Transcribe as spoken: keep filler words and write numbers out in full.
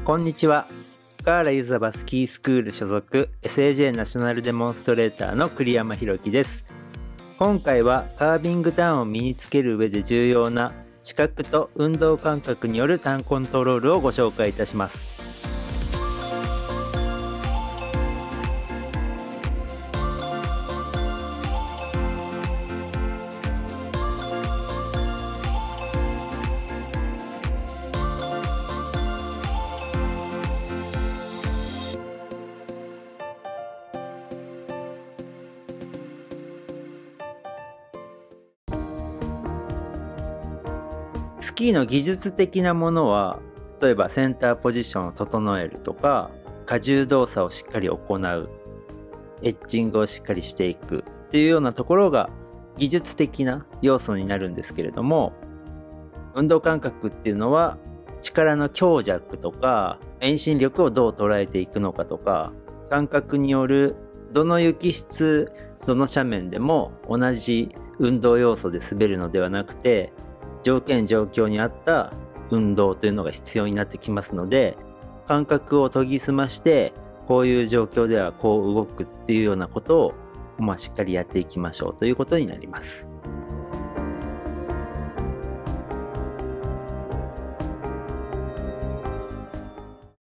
こんにちは。ガーラユザバスキースクール所属 エスエージェー ナショナルデモンストレーターの栗山弘樹です。今回はカービングダウンを身につける上で重要な視覚と運動感覚によるターンコントロールをご紹介いたします。スキーの技術的なものは、例えばセンターポジションを整えるとか、荷重動作をしっかり行う、エッジングをしっかりしていくっていうようなところが技術的な要素になるんですけれども、運動感覚っていうのは力の強弱とか遠心力をどう捉えていくのかとか、感覚によるどの雪質、どの斜面でも同じ運動要素で滑るのではなくて、条件状況に合った運動というのが必要になってきますので、感覚を研ぎ澄ましてこういう状況ではこう動くっていうようなことを、まあ、しっかりやっていきましょうということになります。